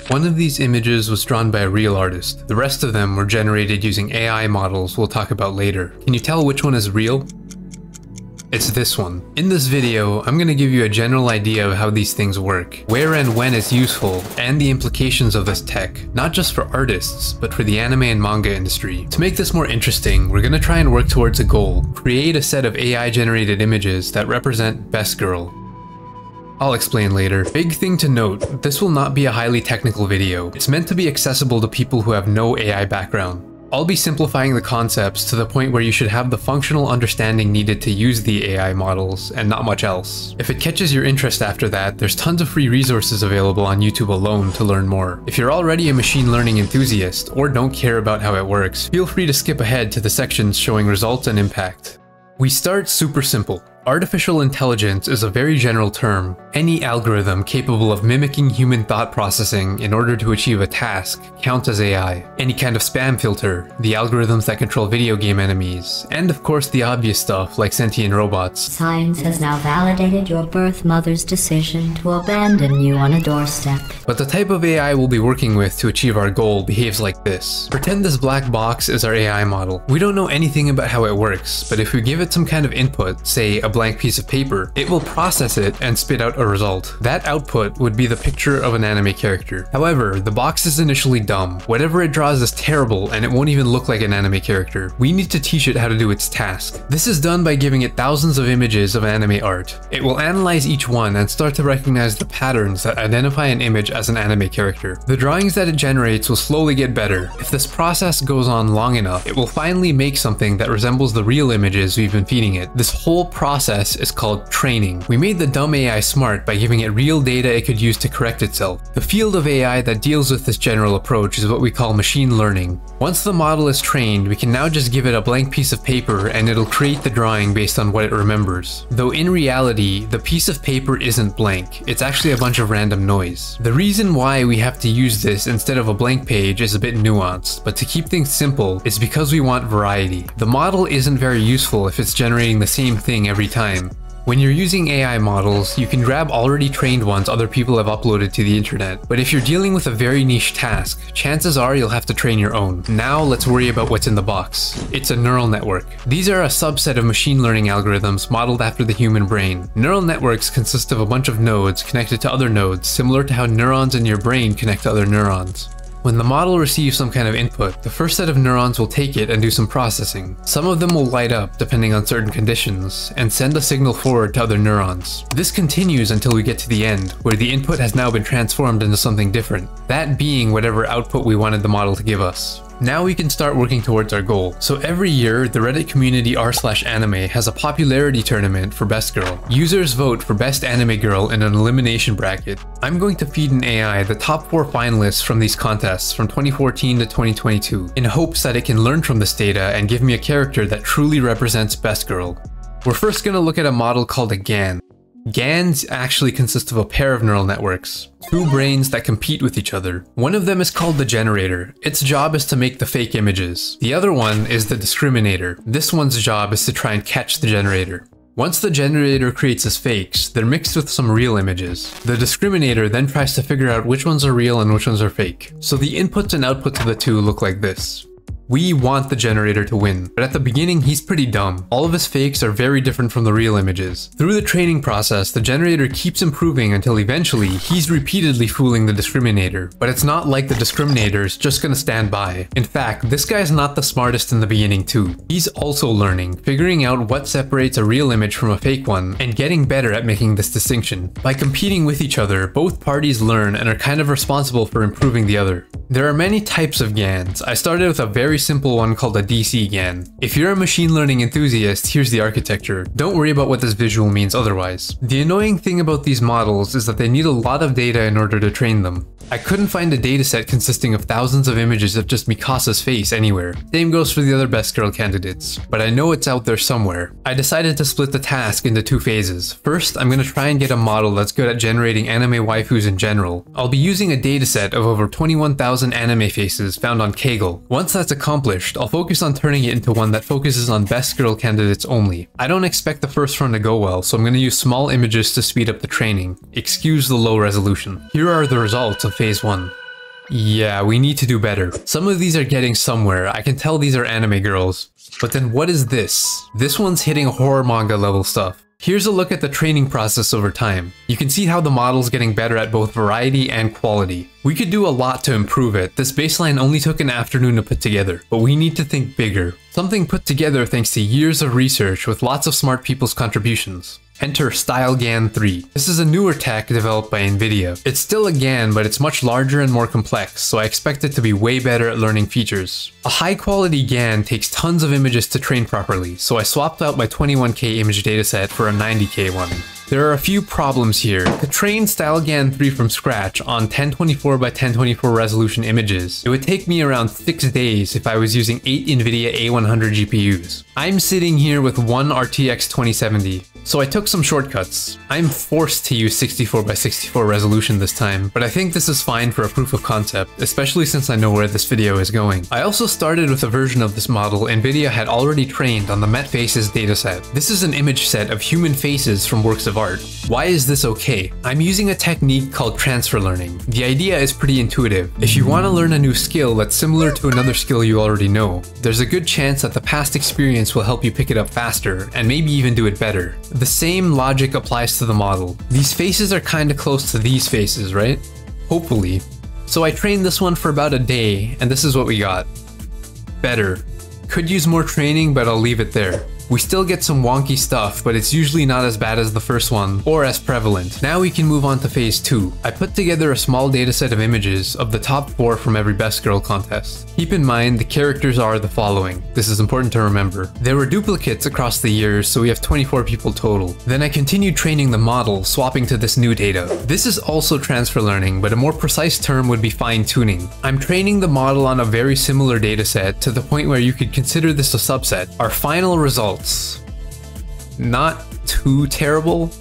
One of these images was drawn by a real artist. The rest of them were generated using AI models we'll talk about later. Can you tell which one is real? It's this one. In this video, I'm going to give you a general idea of how these things work, where and when it's useful, and the implications of this tech, not just for artists, but for the anime and manga industry. To make this more interesting, we're going to try and work towards a goal: create a set of AI generated images that represent Best Girl. I'll explain later. Big thing to note, this will not be a highly technical video. It's meant to be accessible to people who have no AI background. I'll be simplifying the concepts to the point where you should have the functional understanding needed to use the AI models and not much else. If it catches your interest after that, there's tons of free resources available on YouTube alone to learn more. If you're already a machine learning enthusiast or don't care about how it works, feel free to skip ahead to the sections showing results and impact. We start super simple. Artificial intelligence is a very general term. Any algorithm capable of mimicking human thought processing in order to achieve a task counts as AI. Any kind of spam filter, the algorithms that control video game enemies, and of course the obvious stuff like sentient robots. Science has now validated your birth mother's decision to abandon you on a doorstep. But the type of AI we'll be working with to achieve our goal behaves like this. Pretend this black box is our AI model. We don't know anything about how it works, but if we give it some kind of input, say a blank piece of paper, it will process it and spit out a result. That output would be the picture of an anime character. However, the box is initially dumb. Whatever it draws is terrible and it won't even look like an anime character. We need to teach it how to do its task. This is done by giving it thousands of images of anime art. It will analyze each one and start to recognize the patterns that identify an image as an anime character. The drawings that it generates will slowly get better. If this process goes on long enough, it will finally make something that resembles the real images we've been feeding it. This whole process is called training. We made the dumb AI smart by giving it real data it could use to correct itself. The field of AI that deals with this general approach is what we call machine learning. Once the model is trained, we can now just give it a blank piece of paper and it'll create the drawing based on what it remembers. Though in reality, the piece of paper isn't blank. It's actually a bunch of random noise. The reason why we have to use this instead of a blank page is a bit nuanced, but to keep things simple, it's because we want variety. The model isn't very useful if it's generating the same thing every time. When you're using AI models, you can grab already trained ones other people have uploaded to the internet, but if you're dealing with a very niche task, chances are you'll have to train your own. Now let's worry about what's in the box. It's a neural network. These are a subset of machine learning algorithms modeled after the human brain. Neural networks consist of a bunch of nodes connected to other nodes, similar to how neurons in your brain connect to other neurons. When the model receives some kind of input, the first set of neurons will take it and do some processing. Some of them will light up depending on certain conditions, and send a signal forward to other neurons. This continues until we get to the end, where the input has now been transformed into something different, that being whatever output we wanted the model to give us. Now we can start working towards our goal. So every year, the Reddit community r/anime has a popularity tournament for Best Girl. Users vote for Best Anime Girl in an elimination bracket. I'm going to feed an AI the top 4 finalists from these contests from 2014 to 2022, in hopes that it can learn from this data and give me a character that truly represents Best Girl. We're first going to look at a model called a GAN. GANs actually consist of a pair of neural networks, 2 brains that compete with each other. One of them is called the generator. Its job is to make the fake images. The other one is the discriminator. This one's job is to try and catch the generator. Once the generator creates its fakes, they're mixed with some real images. The discriminator then tries to figure out which ones are real and which ones are fake. So the inputs and outputs of the two look like this. We want the generator to win, but at the beginning he's pretty dumb. All of his fakes are very different from the real images. Through the training process, the generator keeps improving until eventually he's repeatedly fooling the discriminator. But it's not like the discriminator's just gonna stand by. In fact, this guy's not the smartest in the beginning too. He's also learning, figuring out what separates a real image from a fake one, and getting better at making this distinction. By competing with each other, both parties learn and are kind of responsible for improving the other. There are many types of GANs. I started with a very simple one called a DC GAN. If you're a machine learning enthusiast, here's the architecture. Don't worry about what this visual means otherwise. The annoying thing about these models is that they need a lot of data in order to train them. I couldn't find a dataset consisting of thousands of images of just Mikasa's face anywhere. Same goes for the other Best Girl candidates, but I know it's out there somewhere. I decided to split the task into 2 phases. First, I'm going to try and get a model that's good at generating anime waifus in general. I'll be using a dataset of over 21,000 anime faces found on Kaggle. Once that's accomplished, I'll focus on turning it into one that focuses on Best Girl candidates only. I don't expect the first run to go well, so I'm going to use small images to speed up the training. Excuse the low resolution. Here are the results of phase 1. Yeah, we need to do better. Some of these are getting somewhere. I can tell these are anime girls. But then what is this? This one's hitting horror manga level stuff. Here's a look at the training process over time. You can see how the model's getting better at both variety and quality. We could do a lot to improve it. This baseline only took an afternoon to put together, but we need to think bigger. Something put together thanks to years of research with lots of smart people's contributions. Enter StyleGan3. This is a newer tech developed by Nvidia. It's still a GAN, but it's much larger and more complex, so I expect it to be way better at learning features. A high quality GAN takes tons of images to train properly, so I swapped out my 21K image dataset for a 90K one. There are a few problems here. To train StyleGan3 from scratch on 1024 by 1024 resolution images, it would take me around 6 days if I was using 8 Nvidia A100 GPUs. I'm sitting here with one RTX 2070, so I took some shortcuts. I'm forced to use 64 by 64 resolution this time, but I think this is fine for a proof of concept, especially since I know where this video is going. I also started with a version of this model Nvidia had already trained on the Met Faces dataset. This is an image set of human faces from works of art. Why is this okay? I'm using a technique called transfer learning. The idea is pretty intuitive. If you want to learn a new skill that's similar to another skill you already know, there's a good chance that the past experience will help you pick it up faster, and maybe even do it better. The same logic applies to the model. These faces are kinda close to these faces, right? Hopefully. So I trained this one for about a day, and this is what we got. Better. Could use more training, but I'll leave it there. We still get some wonky stuff, but it's usually not as bad as the first one, or as prevalent. Now we can move on to phase 2. I put together a small dataset of images of the top 4 from every Best Girl contest. Keep in mind, the characters are the following. This is important to remember. There were duplicates across the years, so we have 24 people total. Then I continued training the model, swapping to this new data. This is also transfer learning, but a more precise term would be fine-tuning. I'm training the model on a very similar dataset to the point where you could consider this a subset. Our final result, not too terrible.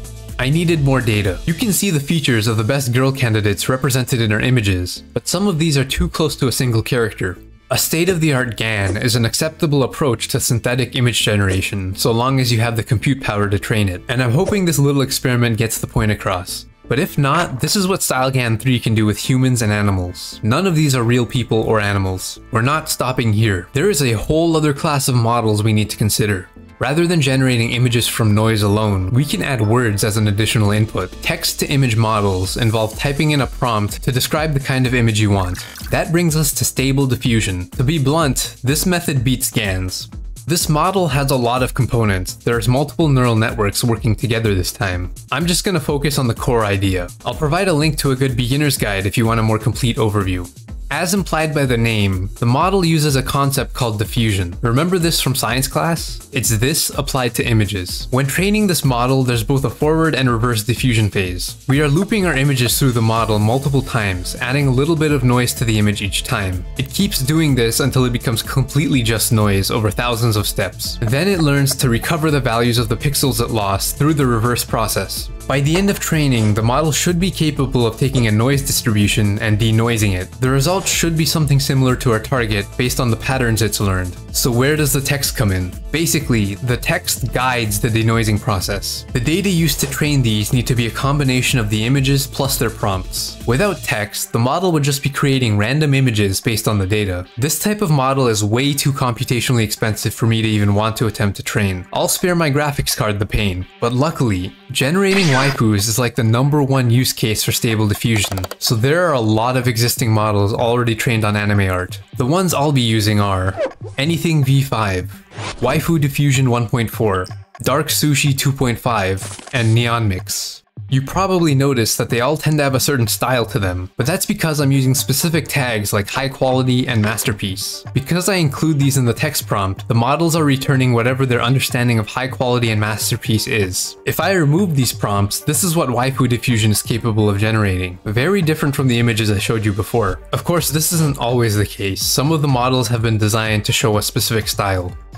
I needed more data. You can see the features of the best girl candidates represented in our images, but some of these are too close to a single character. A state-of-the-art GAN is an acceptable approach to synthetic image generation, so long as you have the compute power to train it, and I'm hoping this little experiment gets the point across. But if not, this is what StyleGan3 can do with humans and animals. None of these are real people or animals. We're not stopping here. There is a whole other class of models we need to consider. Rather than generating images from noise alone, we can add words as an additional input. Text-to-image models involve typing in a prompt to describe the kind of image you want. That brings us to Stable Diffusion. To be blunt, this method beats GANs. This model has a lot of components. There's multiple neural networks working together this time. I'm just gonna focus on the core idea. I'll provide a link to a good beginner's guide if you want a more complete overview. As implied by the name, the model uses a concept called diffusion. Remember this from science class? It's this applied to images. When training this model, there's both a forward and reverse diffusion phase. We are looping our images through the model multiple times, adding a little bit of noise to the image each time. It keeps doing this until it becomes completely just noise over thousands of steps. Then it learns to recover the values of the pixels it lost through the reverse process. By the end of training, the model should be capable of taking a noise distribution and denoising it. The result should be something similar to our target based on the patterns it's learned. So where does the text come in? Basically, the text guides the denoising process. The data used to train these need to be a combination of the images plus their prompts. Without text, the model would just be creating random images based on the data. This type of model is way too computationally expensive for me to even want to attempt to train. I'll spare my graphics card the pain, but luckily, generating waifus is like the #1 use case for Stable Diffusion, so there are a lot of existing models already trained on anime art. The ones I'll be using are Anything V5, Waifu Diffusion 1.4, Dark Sushi 2.5, and Neon Mix. You probably noticed that they all tend to have a certain style to them, but that's because I'm using specific tags like high quality and masterpiece. Because I include these in the text prompt, the models are returning whatever their understanding of high quality and masterpiece is. If I remove these prompts, this is what Waifu Diffusion is capable of generating. Very different from the images I showed you before. Of course, this isn't always the case. Some of the models have been designed to show a specific style.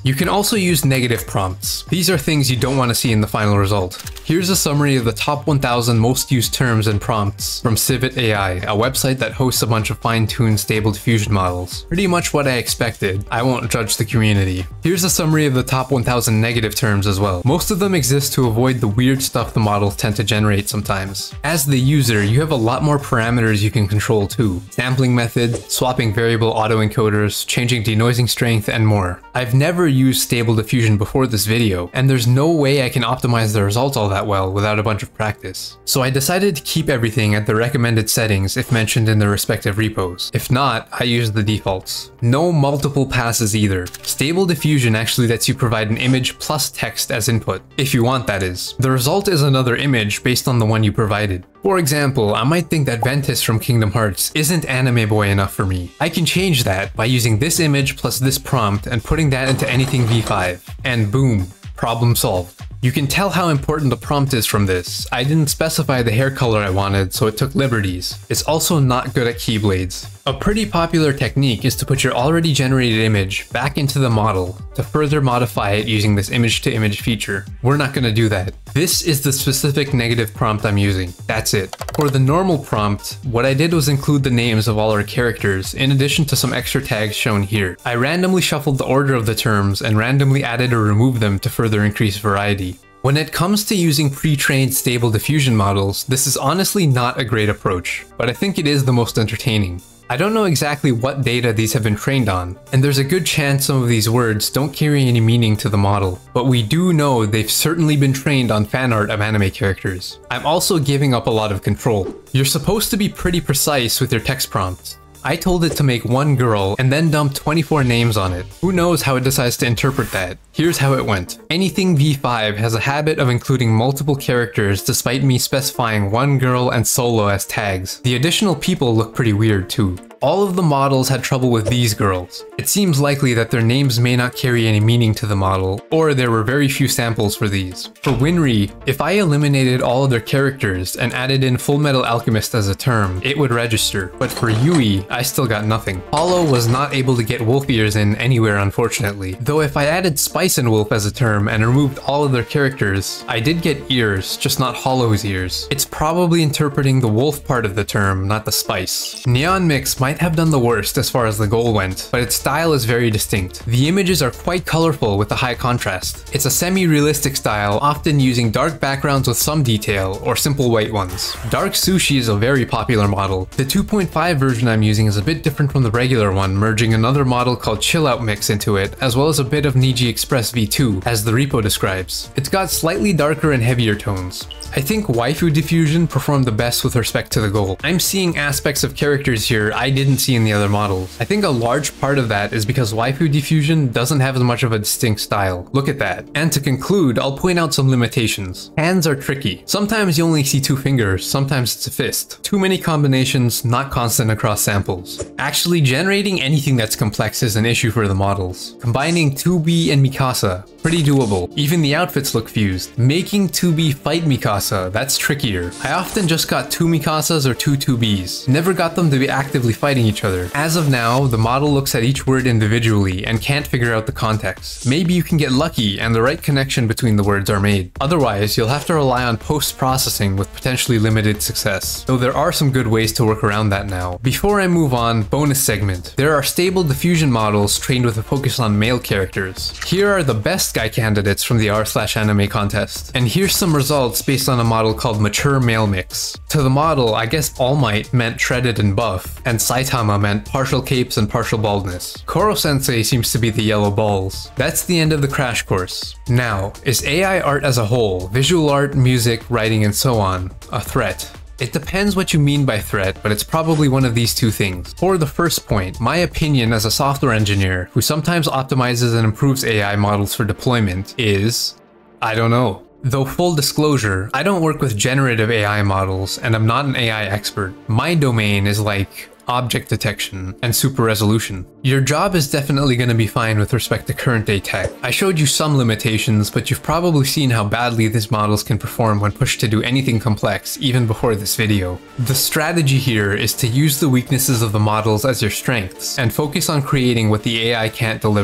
You can also use negative prompts. These are things you don't want to see in the final result. Here's a summary of the top 1000 most used terms and prompts from Civit AI, a website that hosts a bunch of fine-tuned Stable Diffusion models. Pretty much what I expected. I won't judge the community. Here's a summary of the top 1000 negative terms as well. Most of them exist to avoid the weird stuff the models tend to generate sometimes. As the user, you have a lot more parameters you can control too. Sampling method, swapping variable autoencoders, changing denoising strength, and more. I've never used Stable Diffusion before this video, and there's no way I can optimize the results all that well without a bunch of practice. So I decided to keep everything at the recommended settings if mentioned in the respective repos. If not, I use the defaults. No multiple passes either. Stable Diffusion actually lets you provide an image plus text as input, if you want that is. The result is another image based on the one you provided. For example, I might think that Ventus from Kingdom Hearts isn't anime boy enough for me. I can change that by using this image plus this prompt and putting that into anything V5. And boom, problem solved. You can tell how important the prompt is from this. I didn't specify the hair color I wanted, so it took liberties. It's also not good at keyblades. A pretty popular technique is to put your already generated image back into the model to further modify it using this image-to-image feature. We're not going to do that. This is the specific negative prompt I'm using. That's it. For the normal prompt, what I did was include the names of all our characters in addition to some extra tags shown here. I randomly shuffled the order of the terms and randomly added or removed them to further increase variety. When it comes to using pre-trained Stable Diffusion models, this is honestly not a great approach, but I think it is the most entertaining. I don't know exactly what data these have been trained on, and there's a good chance some of these words don't carry any meaning to the model, but we do know they've certainly been trained on fan art of anime characters. I'm also giving up a lot of control. You're supposed to be pretty precise with your text prompts. I told it to make one girl and then dump 24 names on it. Who knows how it decides to interpret that? Here's how it went. Anything V5 has a habit of including multiple characters despite me specifying one girl and solo as tags. The additional people look pretty weird too. All of the models had trouble with these girls. It seems likely that their names may not carry any meaning to the model, or there were very few samples for these. For Winry, if I eliminated all of their characters and added in Full Metal Alchemist as a term, it would register. But for Yui, I still got nothing. Hollow was not able to get wolf ears in anywhere, unfortunately. Though if I added Spice and Wolf as a term and removed all of their characters, I did get ears, just not Hollow's ears. It's probably interpreting the wolf part of the term, not the spice. Neon Mix might have done the worst as far as the goal went, but its style is very distinct. The images are quite colorful with a high contrast. It's a semi-realistic style, often using dark backgrounds with some detail, or simple white ones. Dark Sushi is a very popular model. The 2.5 version I'm using is a bit different from the regular one, merging another model called Chill Out Mix into it, as well as a bit of Niji Express V2, as the repo describes. It's got slightly darker and heavier tones. I think Waifu Diffusion performed the best with respect to the goal. I'm seeing aspects of characters here I didn't see in the other models. I think a large part of that is because Waifu Diffusion doesn't have as much of a distinct style. Look at that. And to conclude, I'll point out some limitations. Hands are tricky. Sometimes you only see 2 fingers, sometimes it's a fist. Too many combinations, not constant across samples. Actually generating anything that's complex is an issue for the models. Combining 2B and Mikasa, pretty doable. Even the outfits look fused. Making 2B fight Mikasa, that's trickier. I often just got 2 Mikasas or 2 2Bs. Never got them to be actively fighting each other. As of now, the model looks at each word individually and can't figure out the context. Maybe you can get lucky and the right connection between the words are made. Otherwise, you'll have to rely on post-processing with potentially limited success. Though there are some good ways to work around that now. Before I move on, bonus segment. There are Stable Diffusion models trained with a focus on male characters. Here are the best guy candidates from the r/anime contest. And here's some results based on a model called Mature Male Mix. To the model, I guess All Might meant shredded and buff, and Saitama meant partial capes and partial baldness. Koro-sensei seems to be the yellow balls. That's the end of the crash course. Now, is AI art as a whole, visual art, music, writing, and so on, a threat? It depends what you mean by threat, but it's probably one of these two things. For the first point, my opinion as a software engineer who sometimes optimizes and improves AI models for deployment is, I don't know. Though full disclosure, I don't work with generative AI models and I'm not an AI expert. My domain is like object detection and super resolution. Your job is definitely going to be fine with respect to current day tech. I showed you some limitations, but you've probably seen how badly these models can perform when pushed to do anything complex, even before this video. The strategy here is to use the weaknesses of the models as your strengths and focus on creating what the AI can't deliver.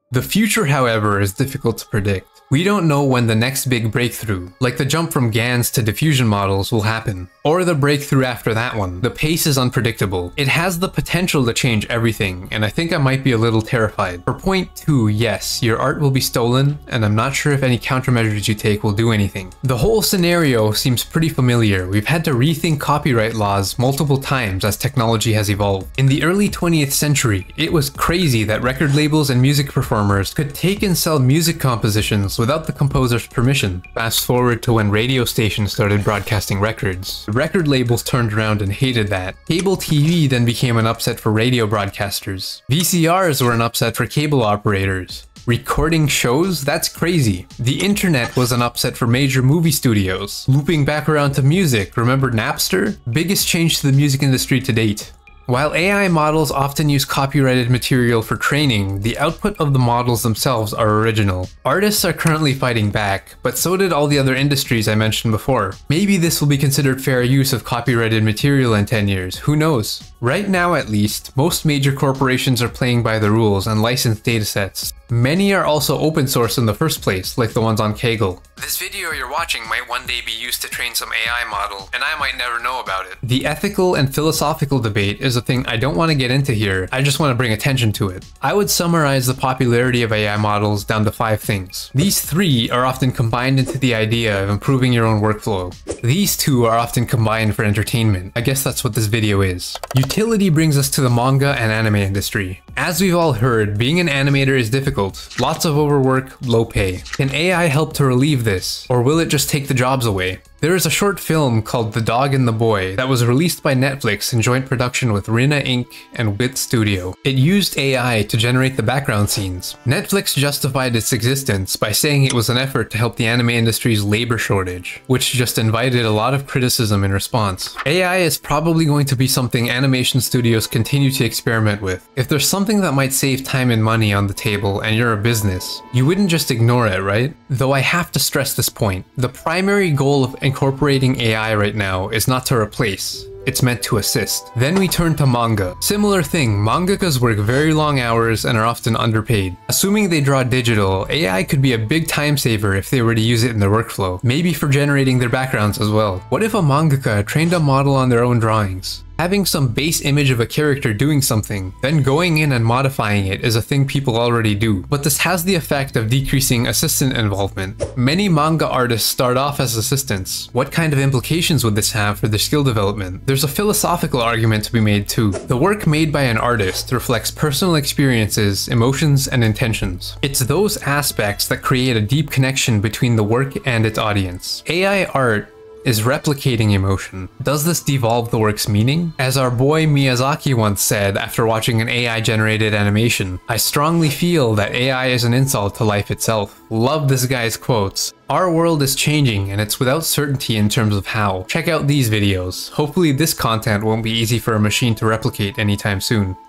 The future, however, is difficult to predict. We don't know when the next big breakthrough, like the jump from GANs to diffusion models, will happen, or the breakthrough after that one. The pace is unpredictable. It has the potential to change everything, and I think I might be a little terrified. For point 2, yes, your art will be stolen, and I'm not sure if any countermeasures you take will do anything. The whole scenario seems pretty familiar. We've had to rethink copyright laws multiple times as technology has evolved. In the early 20th century, it was crazy that record labels and music performers could take and sell music compositions without the composer's permission. Fast forward to when radio stations started broadcasting records. The record labels turned around and hated that. Cable TV then became an upset for radio broadcasters. VCRs were an upset for cable operators. Recording shows? That's crazy. The internet was an upset for major movie studios. Looping back around to music, remember Napster? Biggest change to the music industry to date. While AI models often use copyrighted material for training, the output of the models themselves are original. Artists are currently fighting back, but so did all the other industries I mentioned before. Maybe this will be considered fair use of copyrighted material in 10 years, who knows? Right now at least, most major corporations are playing by the rules and licensed datasets. Many are also open source in the first place, like the ones on Kaggle. This video you're watching might one day be used to train some AI model, and I might never know about it. The ethical and philosophical debate is a thing I don't want to get into here, I just want to bring attention to it. I would summarize the popularity of AI models down to 5 things. These 3 are often combined into the idea of improving your own workflow. These 2 are often combined for entertainment. I guess that's what this video is. Utility brings us to the manga and anime industry. As we've all heard, being an animator is difficult. Lots of overwork, low pay. Can AI help to relieve this, or will it just take the jobs away? There is a short film called The Dog and the Boy that was released by Netflix in joint production with Rina Inc. and Wit Studio. It used AI to generate the background scenes. Netflix justified its existence by saying it was an effort to help the anime industry's labor shortage, which just invited a lot of criticism in response. AI is probably going to be something animation studios continue to experiment with. If there's something that might save time and money on the table and you're a business, you wouldn't just ignore it, right? Though I have to stress this point. The primary goal of incorporating AI right now is not to replace. It's meant to assist. Then we turn to manga. Similar thing, mangakas work very long hours and are often underpaid. Assuming they draw digital, AI could be a big time saver if they were to use it in their workflow. Maybe for generating their backgrounds as well. What if a mangaka trained a model on their own drawings? Having some base image of a character doing something, then going in and modifying it is a thing people already do. But this has the effect of decreasing assistant involvement. Many manga artists start off as assistants. What kind of implications would this have for their skill development? There's a philosophical argument to be made too. The work made by an artist reflects personal experiences, emotions, and intentions. It's those aspects that create a deep connection between the work and its audience. AI art is replicating emotion. Does this devolve the work's meaning? As our boy Miyazaki once said after watching an AI-generated animation, I strongly feel that AI is an insult to life itself. Love this guy's quotes. Our world is changing and it's without certainty in terms of how. Check out these videos. Hopefully this content won't be easy for a machine to replicate anytime soon.